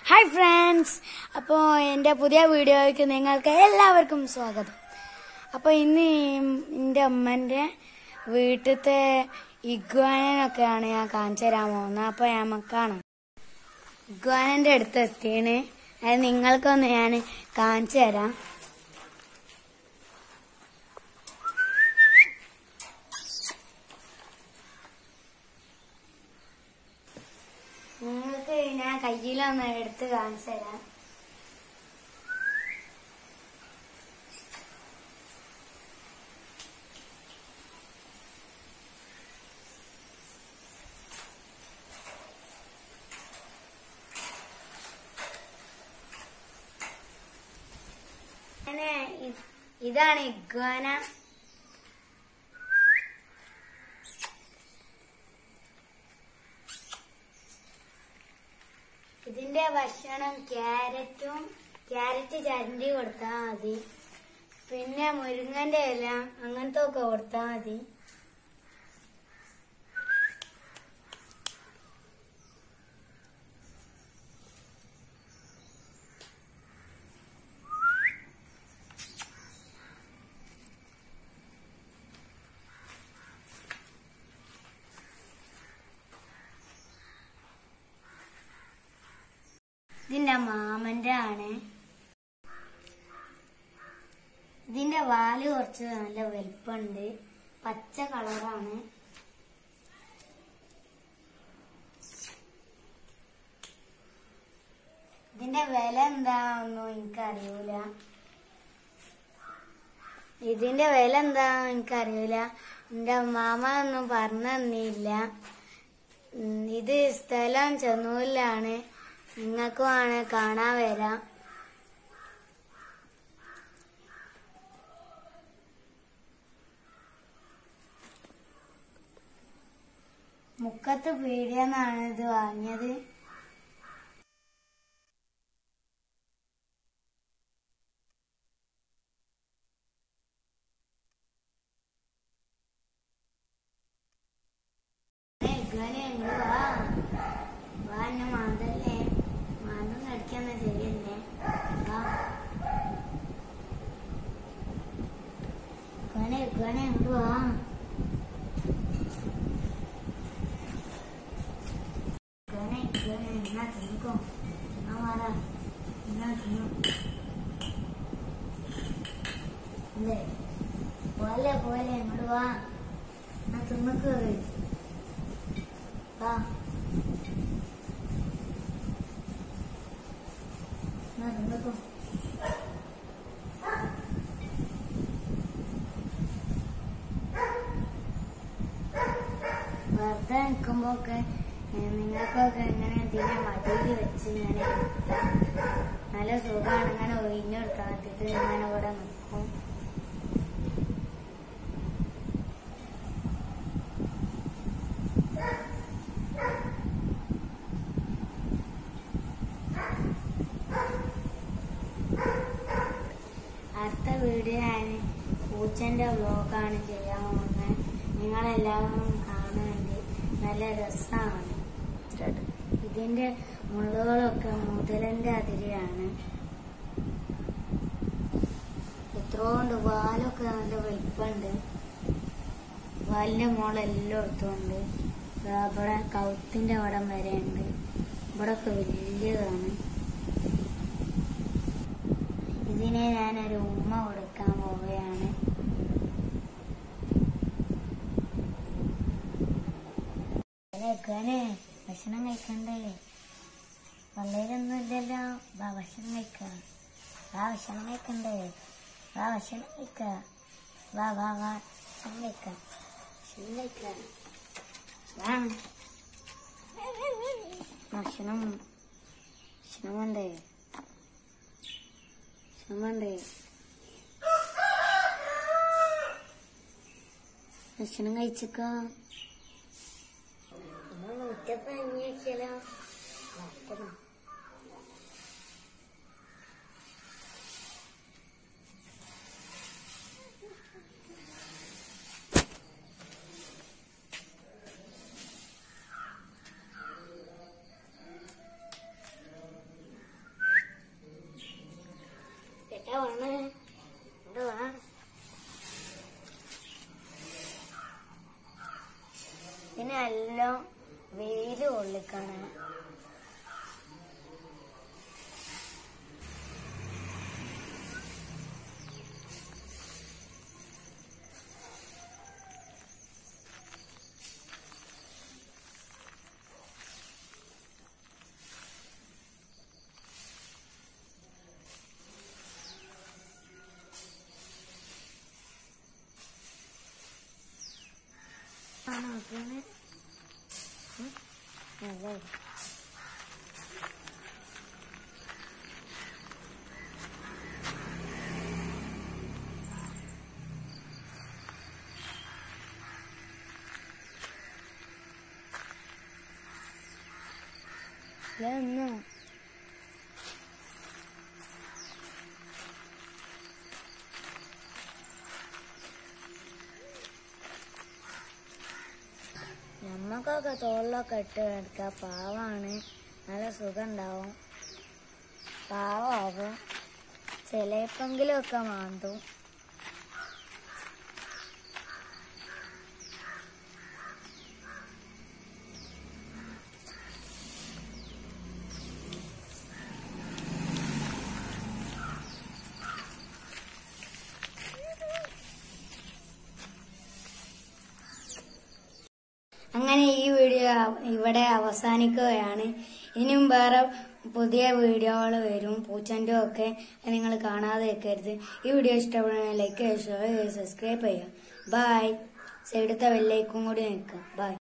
Hi friends, അപ്പോൾ എൻ്റെ പുതിയ വീഡിയോയ്ക്ക് നിങ്ങൾക്ക് എല്ലാവർക്കും സ്വാഗതം. അപ്പോൾ ഇന്ന് എൻ്റെ അമ്മൻ്റെ വീട്ടിലത്തെ ഇഗ്വാനൊക്കെയാണ് ഞാൻ കാണിച്ചു തരാൻ പോകുന്നത്. അപ്പോൾ നമുക്ക് കാണാം. ഇഗ്വാനൻ്റെ അടുത്ത് എത്തിയാണ്. അത് നിങ്ങൾക്കൊന്ന് ഞാൻ കാണിച്ചു തരാം. നിങ്ങൾക്ക് ഞാൻ കയ്യിലൊന്ന് എടുത്ത് കാണിച്ചു തരാം. ഇതാണ് ഇഗ്വാന. ഇതിന്റെ ഭക്ഷണം ക്യാരറ്റ് ചരണ്ടി കൊടുത്താൽ മതി. പിന്നെ മുരിങ്ങന്റെ ഇല അങ്ങനത്തെ ഒക്കെ കൊടുത്താൽ മതി. ഇതിന്റെ മാമന്റെ ആണ്. ഇതിന്റെ വാല് കുറച്ച് നല്ല വലുപ്പമുണ്ട്, പച്ച കളറാണ്. ഇതിന്റെ വില എന്താണെന്നോ എനിക്കറിയൂല. എന്റെ മാമ ഒന്നും പറഞ്ഞു തന്നില്ല. ഇത് സ്ഥലം ചെന്നൂരിലാണ്. നിങ്ങൾക്കുമാണ് കാണാൻ വരാം. മുക്കത്ത് പീടികന്നാണ് ഇത് വാങ്ങിയത്. മാന്തല്ലേ, മാന്തം കടിക്കാന്ന ശരിയല്ലേ? അങ്ങോട്ട് വാ. എന്നാ തിന്നിക്കോ, എന്നാ മാറാ, എന്നാ തിന്നു. അല്ലേ പോലെ അങ്ങോട്ട് വാ, എന്നാ തിന്നക്ക് വാ. വെറുതെ നിൽക്കുമ്പോക്കെ നിങ്ങൾക്കൊക്കെ ഇങ്ങനെ ഇതിനെ മടിയിൽ വെച്ച് ഇങ്ങനെ നല്ല സുഖമാണ്. ഇങ്ങനെ ഒഴിഞ്ഞെടുക്കാൻ ഇത് ഇങ്ങനെ ഇവിടെ നിൽക്കും. അടുത്ത വീഡിയോ ഞാൻ പൂച്ചന്റെ വ്ലോഗാണ് ചെയ്യാൻ പോകുന്നത്. നിങ്ങളെല്ലാവരും കാണുന്നുണ്ട്, നല്ല രസമാണ്. ഇതിന്റെ മുള്ളുകളൊക്കെ മുതലന്റെ അതിരെയാണ്. എത്രയോണ്ട് വാലൊക്കെ നല്ല വലിപ്പമുണ്ട്. വാലിന്റെ മോളെല്ലാം എടുത്തുകൊണ്ട് ഇവിടെ കൗത്തിന്റെ അവിടം വരെ ഉണ്ട്. ഇവിടെ ഒക്കെ വലിയതാണ്. ഇതിനെ ഞാനൊരു ഉമ്മ കൊടുക്കാൻ പോവുകയാണ്. ഭക്ഷണം കഴിക്കണ്ടേ? പള്ളയിലൊന്നും ഇല്ലല്ലോ. ഭക്ഷണം കഴിക്കാം. ഭക്ഷണം കഴിക്കണ്ടേ? ഭക്ഷണം കഴിക്ക. ഭക്ഷണം കഴിക്കാം. ഭക്ഷണം വേണ്ടേ? ഭക്ഷണം കഴിച്ചോ? മുറ്റത്ത് അന്വേഷിച്ചാലോ? കളിക്കാണ്. നമ്മക്കൊക്കെ തോളിലൊക്കെ ഇട്ട് കിടക്കാം. പാവാണ്, നല്ല സുഖം ഉണ്ടാവും. പാവാകും, ചിലപ്പെങ്കിലും ഒക്കെ മാന്തും. അങ്ങനെ ഈ വീഡിയോ ഇവിടെ അവസാനിക്കുകയാണ്. ഇനിയും വേറെ പുതിയ വീഡിയോകൾ വരും, പൂച്ചൻ്റെ ഒക്കെ. നിങ്ങൾ കാണാതെ വെക്കരുത്. ഈ വീഡിയോ ഇഷ്ടപ്പെടുന്ന ലൈക്ക് ചെയ്യുക, സബ്സ്ക്രൈബ് ചെയ്യുക. ബൈ. സൈഡത്തെ ബെല്ലൈക്കും കൂടി നിൽക്കുക. ബൈ.